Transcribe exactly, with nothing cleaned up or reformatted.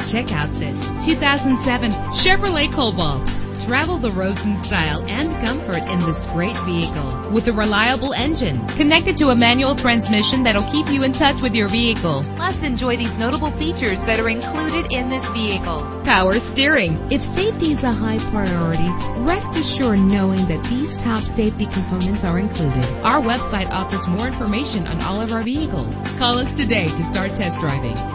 Check out this two thousand seven Chevrolet Cobalt. Travel the roads in style and comfort in this great vehicle with a reliable engine connected to a manual transmission that'll keep you in touch with your vehicle. Plus, enjoy these notable features that are included in this vehicle: power steering. If safety is a high priority, rest assured knowing that these top safety components are included. Our website offers more information on all of our vehicles. Call us today to start test driving.